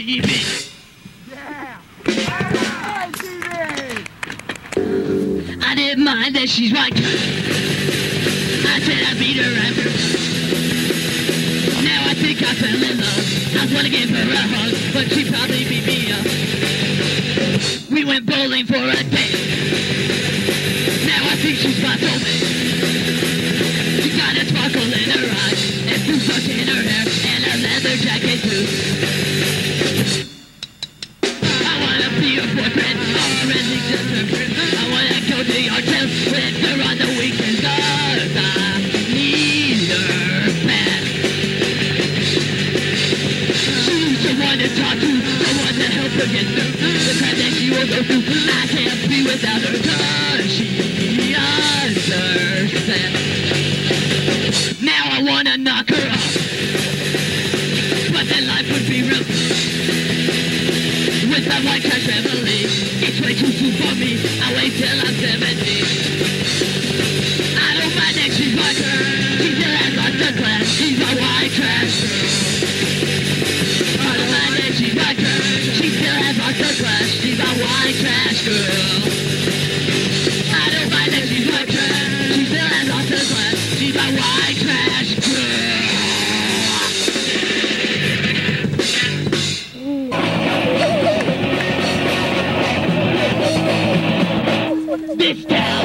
TV. Yeah! Hi, TV! I didn't mind that she's white. I said I beat her after. Now I think I fell in love. I wanna give her a hug, but she probably beat me up. We went bowling for a day. Now I think she's my soulmate. She's got a sparkle in her eyes, and blue socks in her hair, and a leather jacket too. I wanna be your boyfriend, or at least just a friend. I wanna go to your town with her on the weekends, 'cause I need her back. She's the one to talk to, the one to help her get through the crap that she will go through. I can't be without her, 'cause she understands. Now I wanna knock her off, but then life would be real. With my white trash family, it's way too soon for me. I'll wait till I'm 70. I don't mind that she's my girl. She still has lots of class. She's my white trash girl. I don't mind that she's my girl. She still has lots of class. She's my white trash girl. I don't mind that she's my trash. She still has lots of class. She's my white trash girl. This town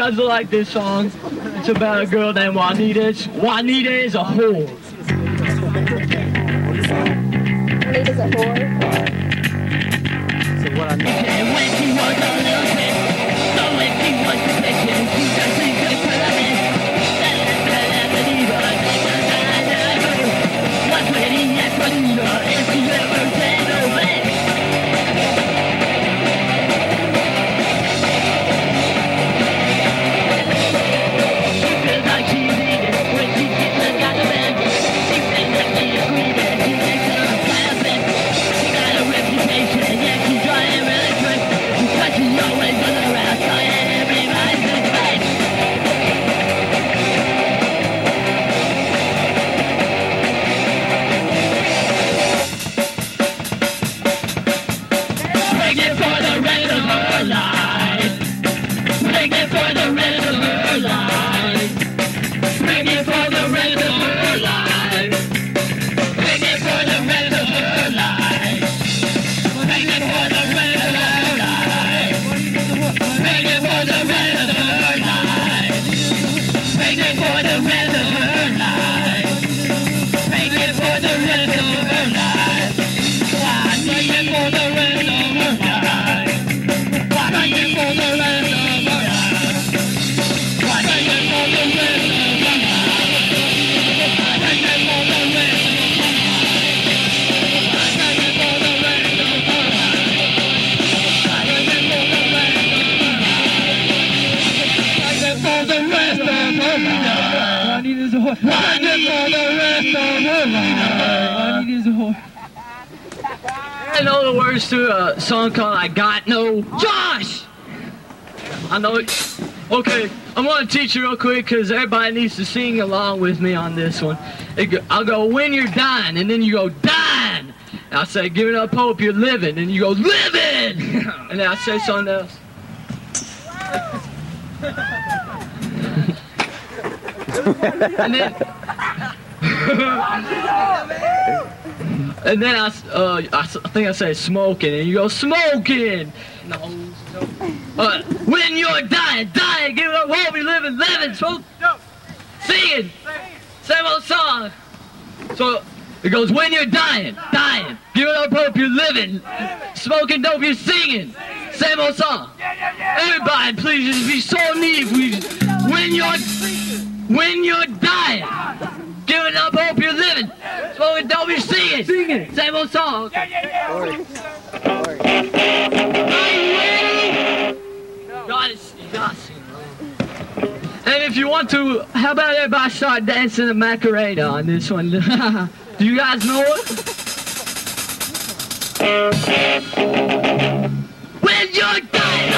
guys will like this song. It's about a girl named Juanita. Juanita is a whore. Juanita's a whore. So what I need. And when she was a little kid, so when she was a patient, she just seemed to put her in. What's when he asked Juanita if she ever said no man? She feels like she's eating when she gets her got a man. She thinks that she is greedy, she thinks that I'm clapping. She got a reputation, yeah, she's trying really quick. But she always goes around trying everybody's in face. Pregnant for the rest of her life. Pregnant for the rest of her life. Pregnant for the rest of her life. Pregnant for the rest of her life. Pregnant for the rest of her life. Pregnant for the rest of her life. Pregnant for the rest of her life. Pregnant for the rest of her life. Pregnant for the rest of her life. Pregnant for the rest of her life. Pregnant for the rest of her life. Pregnant for the rest of her life. Pregnant for the rest of her life. Pregnant for the rest of her life. Pregnant for the rest of her life. Juanita's a whore. Pregnant for the rest of her life. Juanita's a whore. I know the words to a song called I Got No Josh! I know it. Okay, I'm gonna teach you real quick because everybody needs to sing along with me on this one. I'll go, when you're dying, and then you go, dying! And I'll say, giving up hope, you're living, and you go, living! And then I'll say something else. And then... And then I think I say smoking, and you go smoking. No. When you're dying, give up hope, you living, smoke, singing, same old song. So it goes, when you're dying, give up hope, you're living, smoking dope, you're singing, same old song. Everybody, please, just be so neat. When you're dying. Giving up hope you're living. Smoking dope you're singing. Same old song. Are you ready? You gotta sing. And if you want to, how about everybody start dancing the Macarena on this one? Do you guys know it? When you're dying,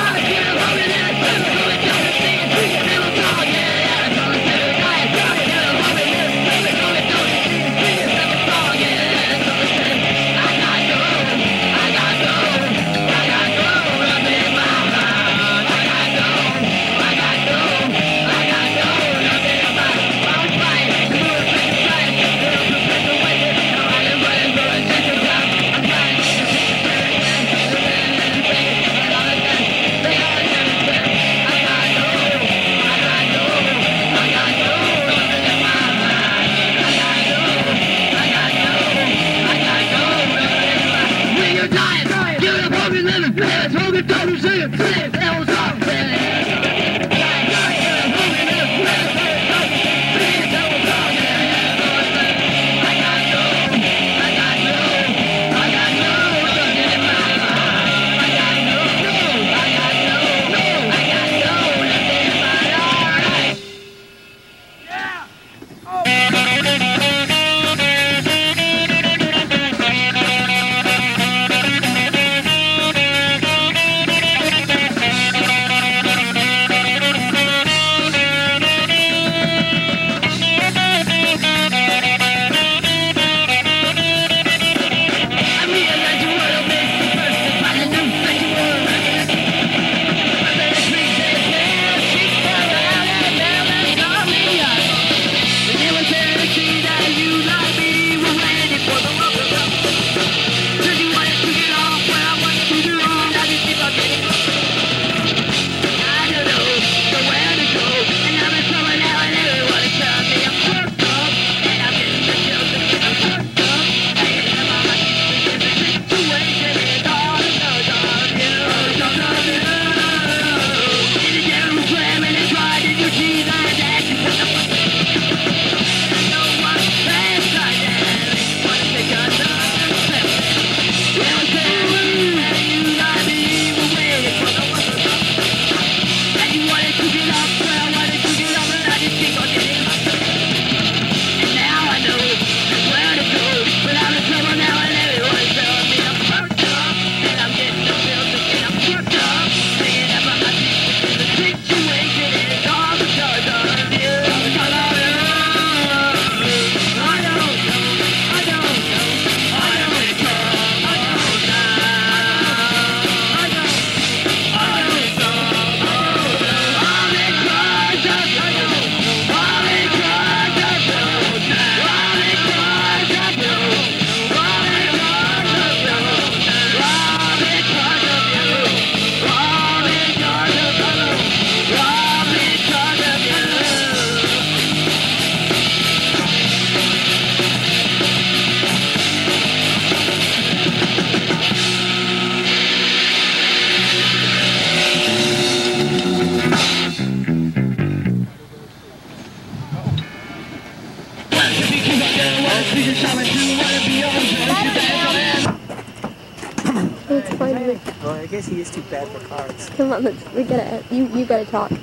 It's fine. Well, I guess he is too bad for cards. Come on, we gotta. You gotta talk.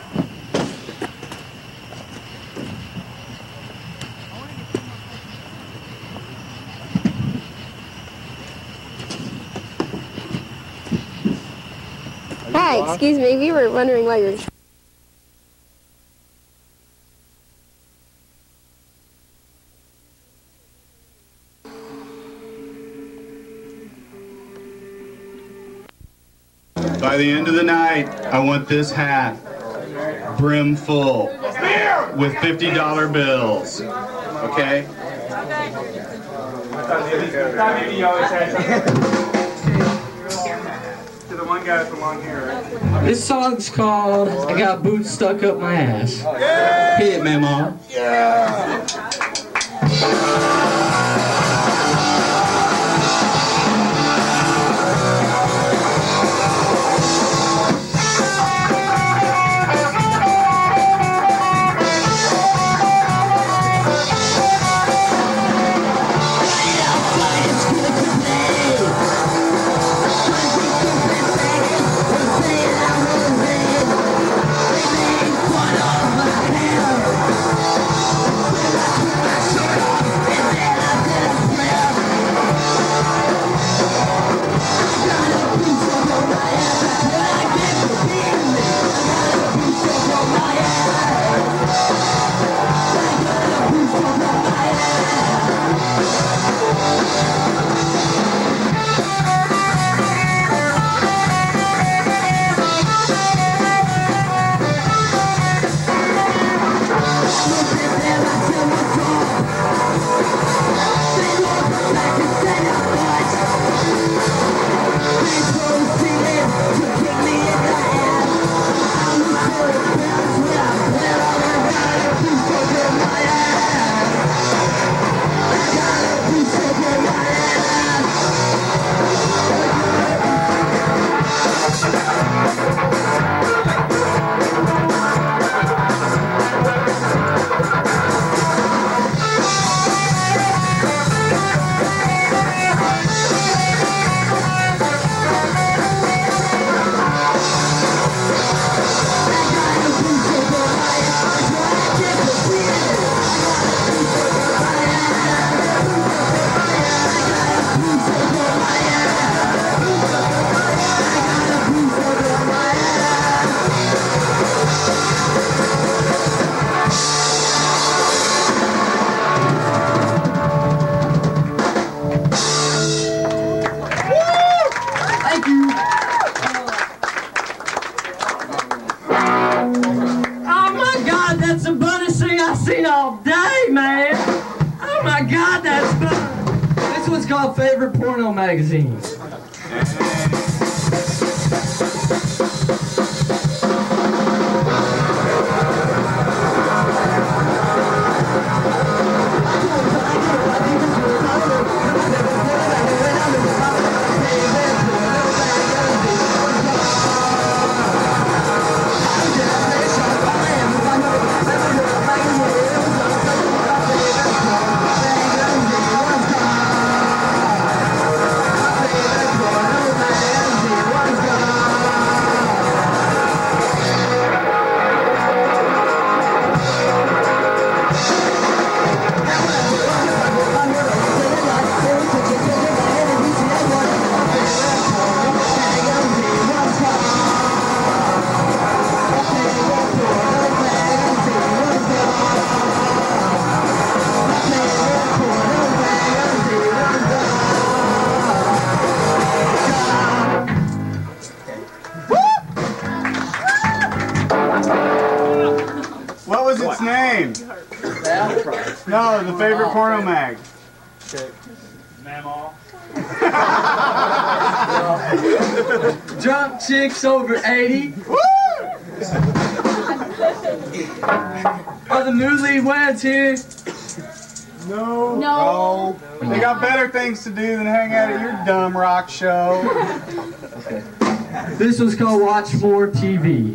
Hi, excuse me. We were wondering why you're. By the end of the night, I want this hat brim full with $50 bills. Okay? To the one guy with the long hair. This song's called I Got Boots Stuck Up My Ass. Hit it, Mama. Favorite porno magazines. What was its name? No, the favorite porno mag. Mamaw. Drunk chicks over 80. Are the newlyweds here? No. They got better things to do than hang out at your dumb rock show. This was called Watch More TV.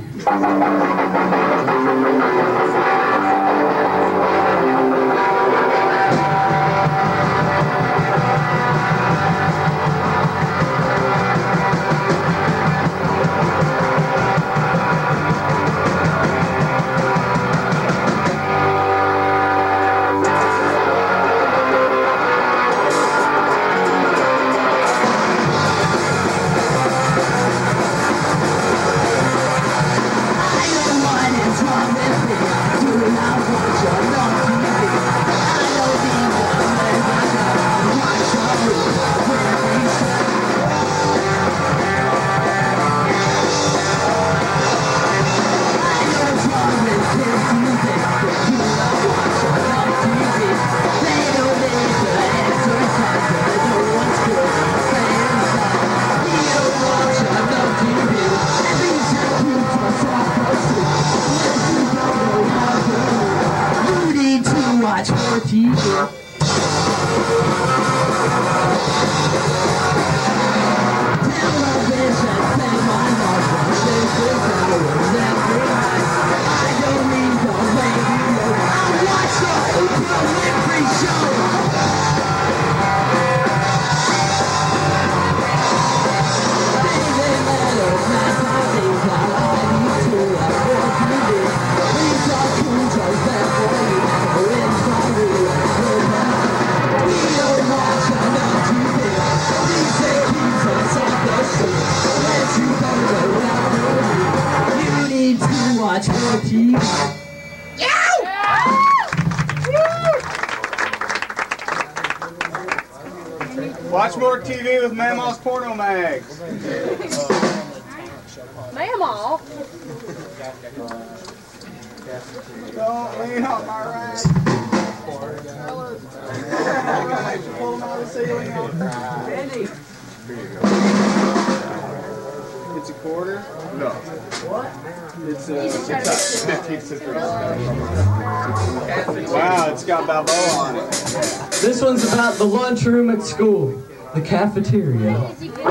watch more TV. Watch more TV. Watch more TV with Mama's Porno Mags. Mama. Don't lean on my right. Pull them out of the ceiling. Andy. It's a quarter? No. What? It's a 15th century. Wow, it's got Balboa on it. This one's about the lunchroom at school, the cafeteria.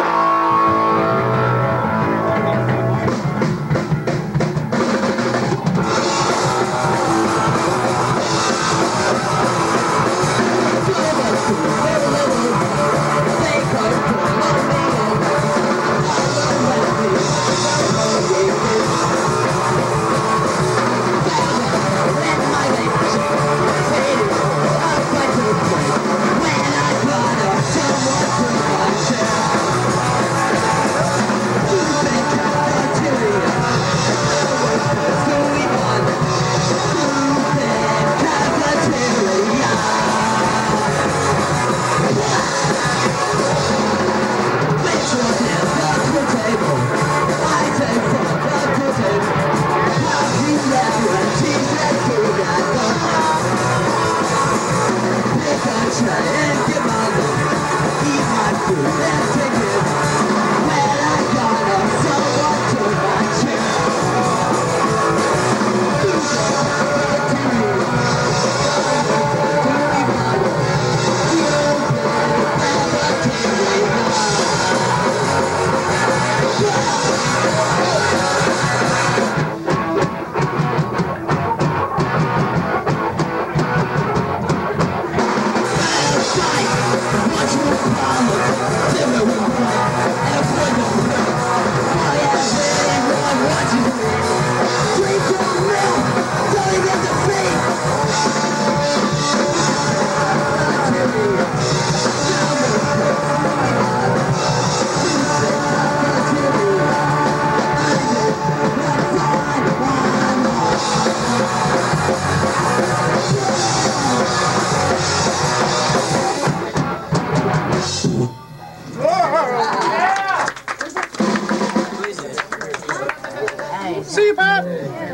See you, Pop.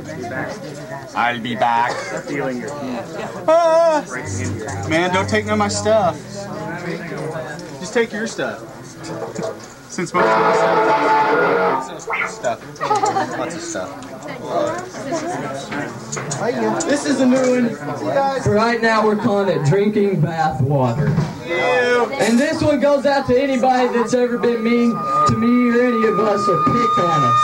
I'll be back. Man, don't take none of my stuff. Just take your stuff. Since most of my stuff. Lots of stuff. This is a new one. For right now, we're calling it Drinking Bath Water. And this one goes out to anybody that's ever been mean to me or any of us or picked on us.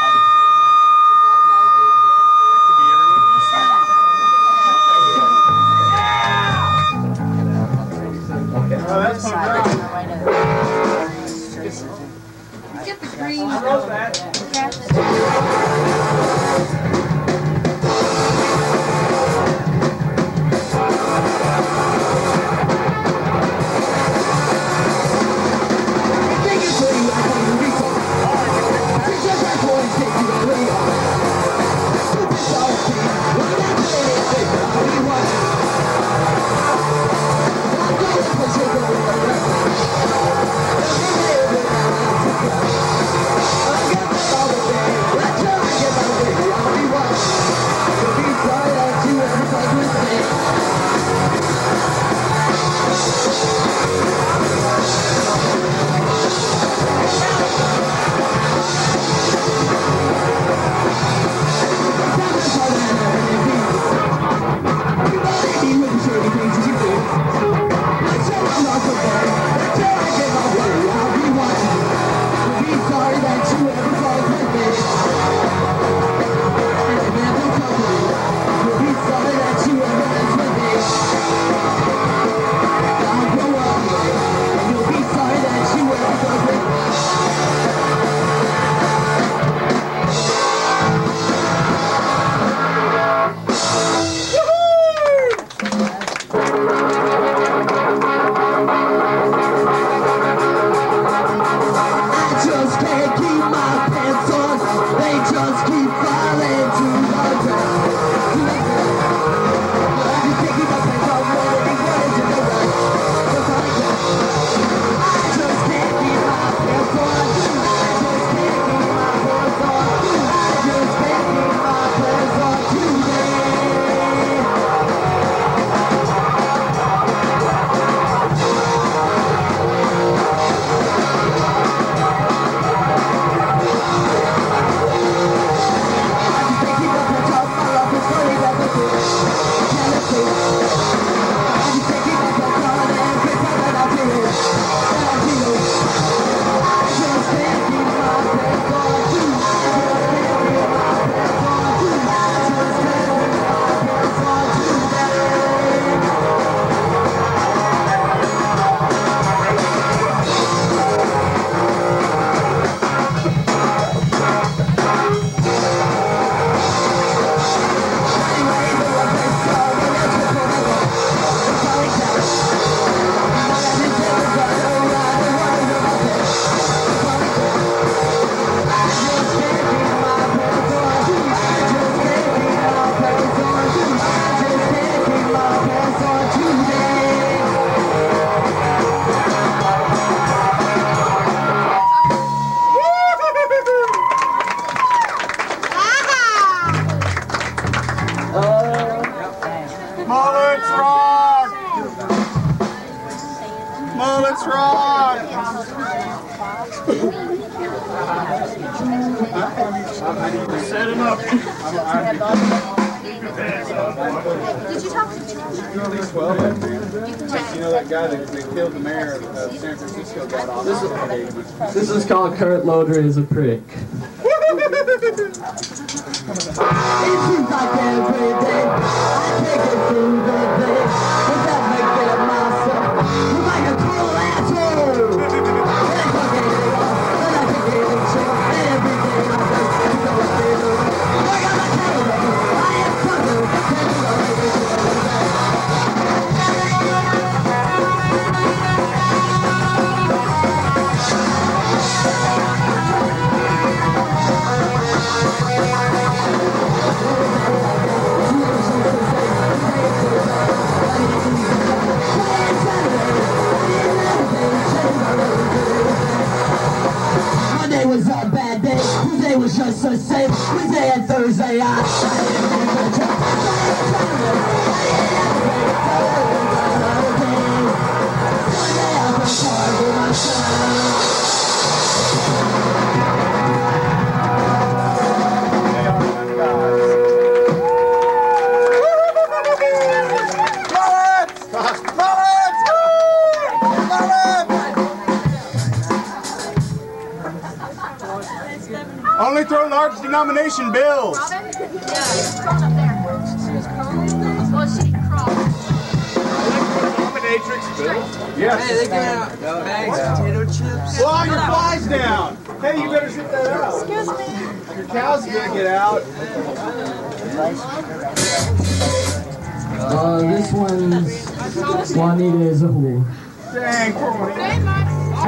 Get the green. Take it to you. let's rock! Set him up. Did you talk to These 12 of them, man. You know that guy that killed the mayor of San Francisco got off. This is called Kurt Loder is a prick. It seems like every day I take it through the day without making myself look like a total asshole. Then I forget it all, then I forget it all, and every day I just go bitter. Work on my television, I am covered, Monday was a bad day, Tuesday was just the same, Wednesday and Thursday I Only throw large denomination bills. Robin? Yeah, she's crawling up there. She was crawling? Well, she crawled. Dominatrix bills? Yes. Hey, they got out bags of potato chips. Fly your flies down. Hey, you better sit that out. Excuse me. Your cow's gonna get out. This one's Juanita is a whore. Dang, poor one. Hey, Max.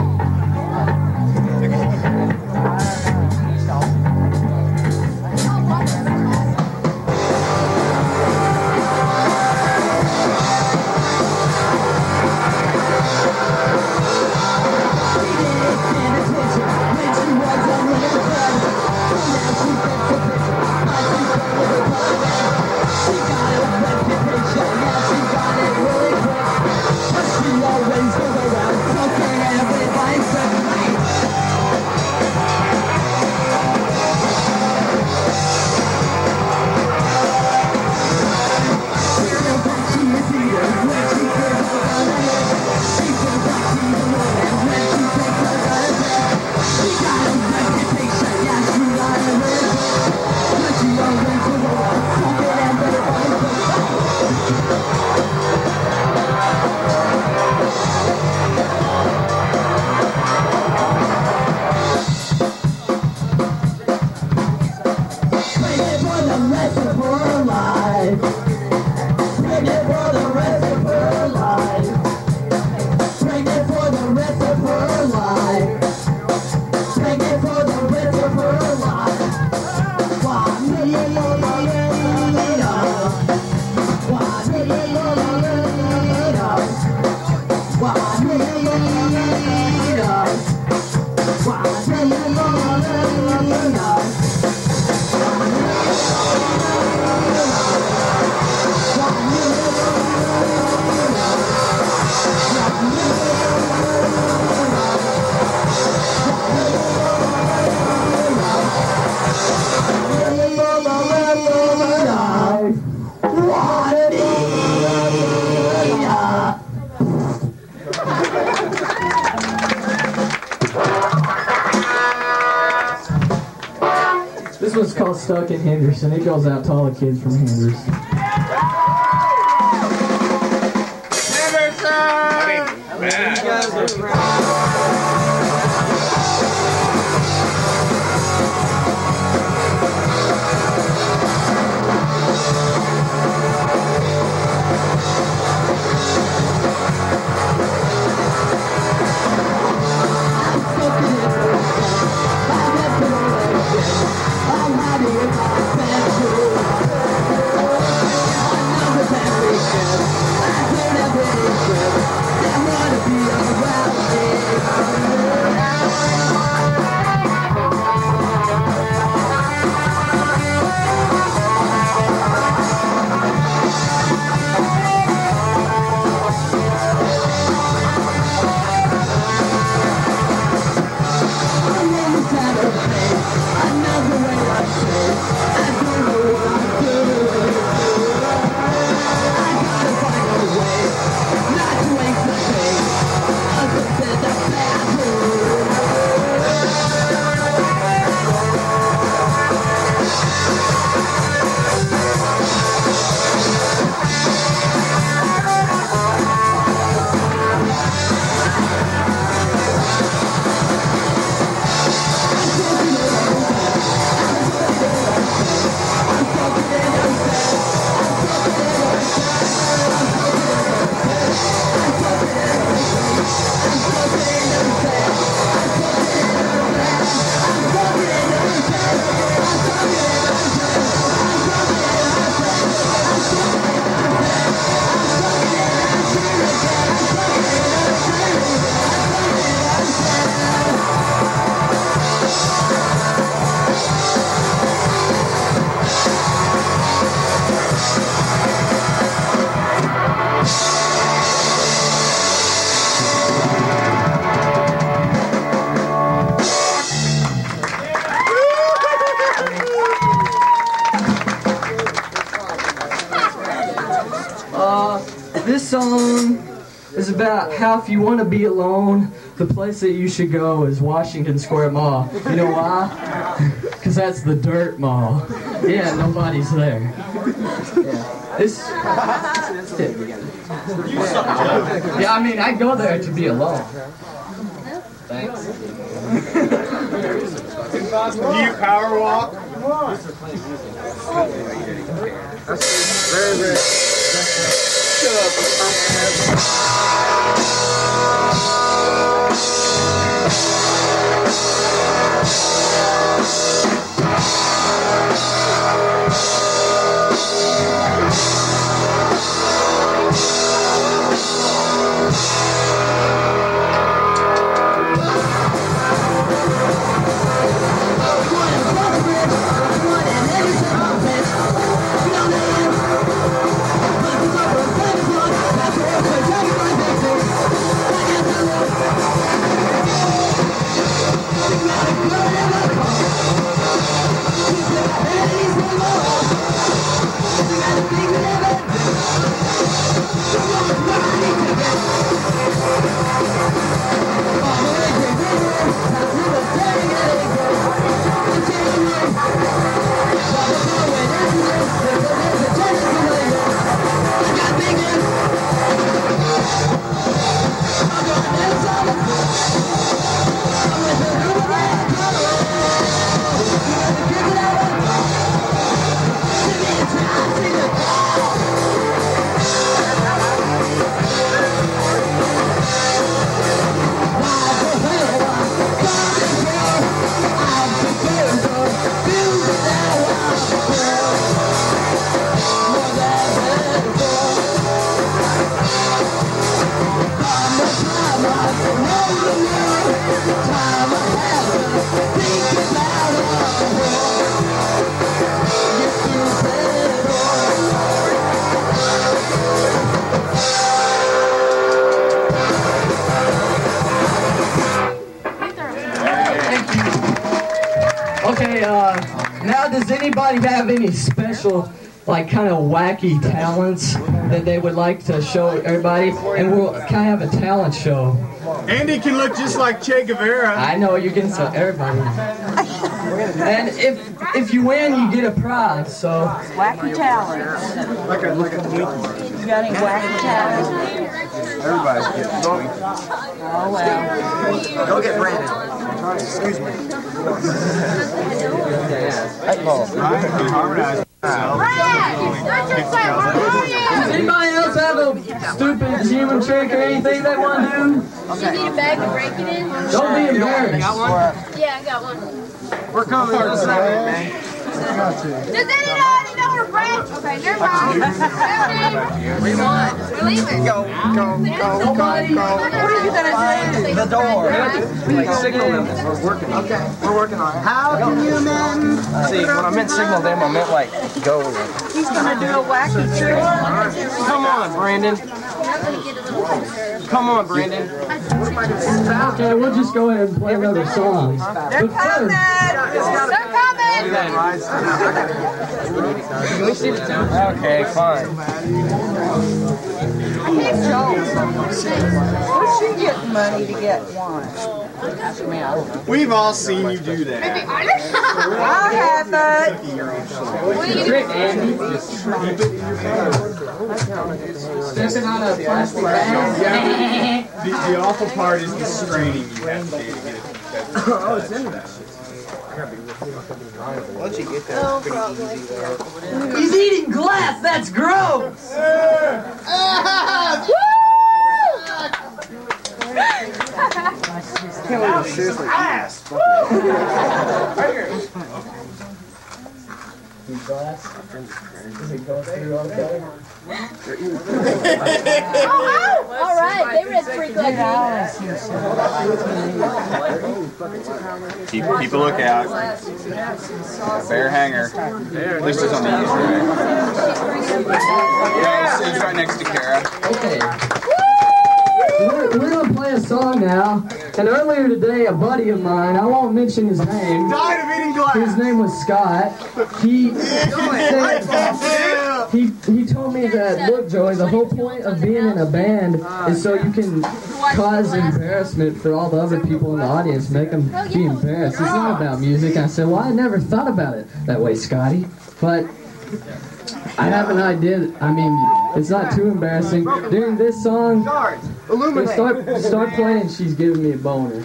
This one's called Stuck in Henderson. It goes out to all the kids from Henderson. I song is about how if you want to be alone, the place that you should go is Washington Square Mall. You know why? Because that's the dirt mall. Yeah, nobody's there. Yeah. Yeah, I mean, I go there to be alone. Thanks. Do you power walk? Very, very. Okay, now does anybody have any special, like, kind of wacky talents that they would like to show everybody? And we'll kind of have a talent show. Andy can look just like Che Guevara. I know, you can show everybody. And if you win, you get a prize, so. Wacky talents. Like a You got any wacky talents? Everybody's getting going. Oh, well. Go get Brandon. Excuse me. Does anybody else have a stupid human trick or anything they want to do? You need a bag to break it in? Don't be embarrassed. Yeah, I got one. We're coming. Let's have it, man. Does anybody know where Brad? Okay, never mind. We're leaving. Go. What are you gonna do? The door. Like signal them. We're working. Okay. We're working on it. How can you men? See, when I meant signal them, I meant like go. He's gonna do a wacky trick. Come on, Brandon. Come on, Brandon. Okay, we'll just go ahead and play another song. They're coming. They're coming. Okay, fine. Where'd you get money to get one? We've all seen you do that. I'll have it. Trick, Andy. Stepping on a plastic bag. The awful part is the straining you have to do to get it. Oh, it's in there. Once you get there, it's pretty easy there. He's eating glass. That's gross. Can't believe it's seriously Glass? Does it go through okay? All right, they read pretty good. Keep a lookout. Bear hanger. At least it's on the east right. It's right next to Kara. Okay. We're going to play a song now. And earlier today, a buddy of mine, I won't mention his name. Died of eating glass. His name was Scott. He said, he told me that, look, Joey, the whole point of being in a band is so you can cause embarrassment for all the other people in the audience, make them be embarrassed. It's not about music. I said, well, I never thought about it that way, Scotty. But I have an idea. I mean, it's not too embarrassing. During this song, start playing, she's giving me a boner.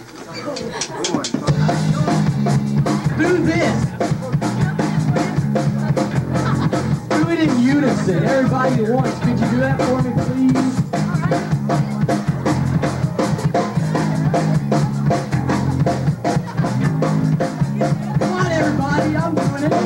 Do this. Do it in unison. Everybody at once. Could you do that for me, please? Come on, everybody. I'm doing it.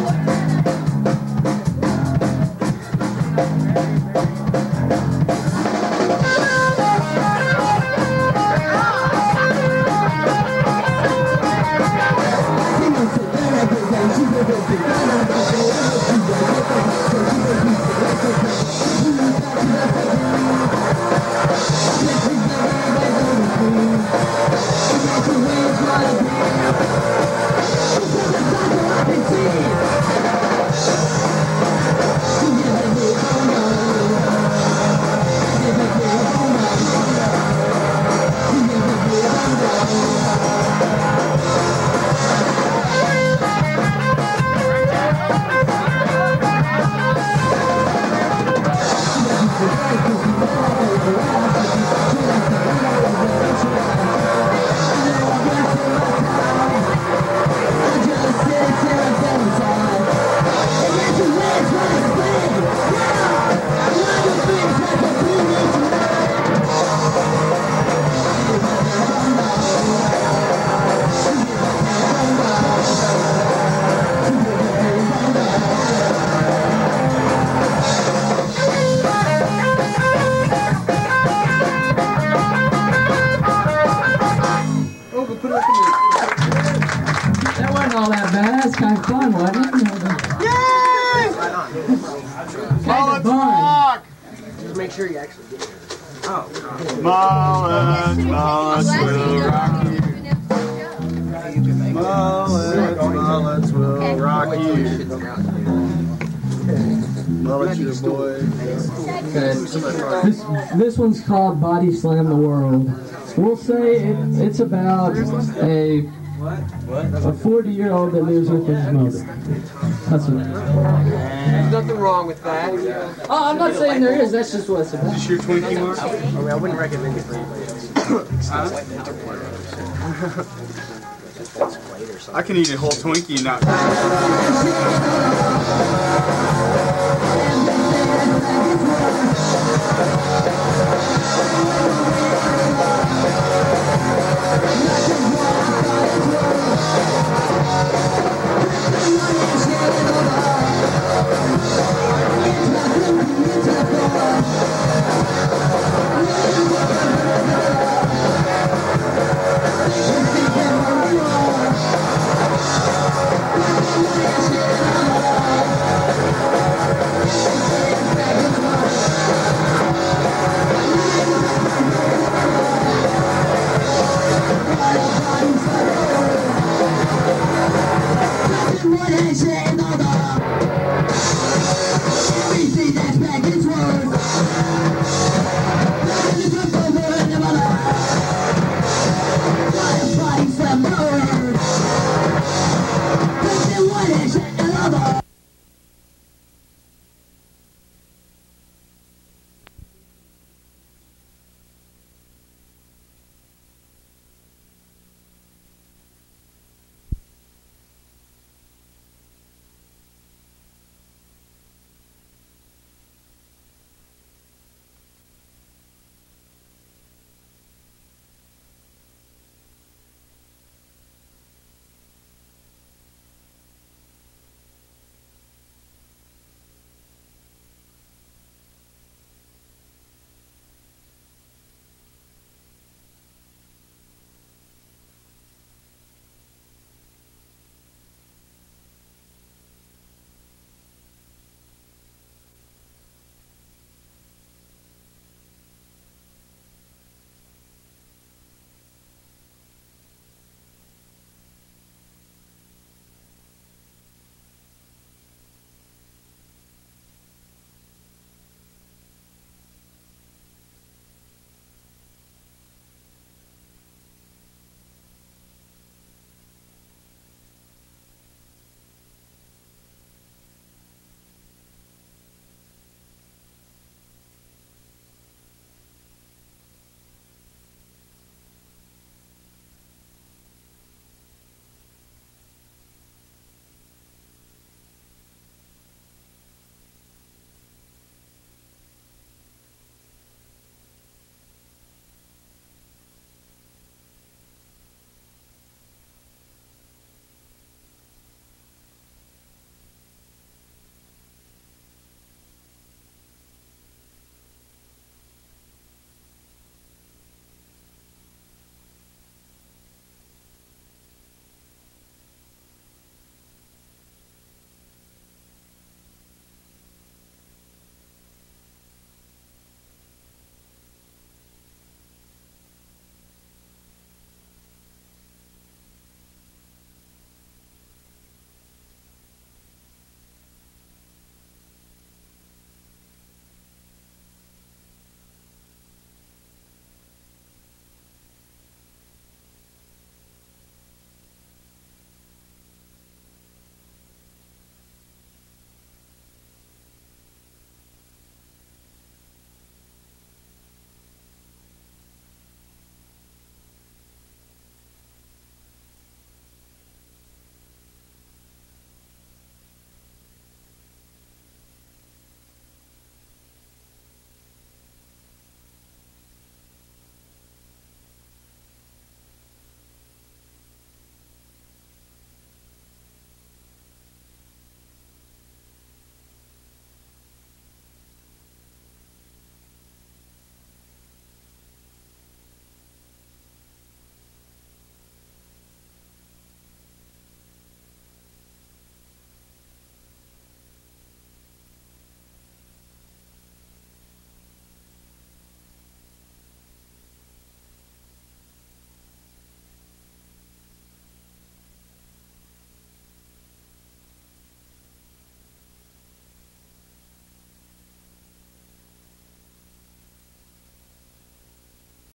That wasn't all that bad. That's kind of fun, wasn't it? Yay! Kind of fun. Just make sure you actually get it. Oh. Mullets will rock you. Mullets will rock you. Mullets your boy. Okay. This one's called Body Slam the World. We'll say it's about a 40-year-old that lives with his mother. That's what. There's nothing wrong with that. Oh, I'm not saying there is. That's just what it's about. Is this your Twinkie, Mark? I mean, I wouldn't recommend it for anybody else. I can eat a whole Twinkie and not.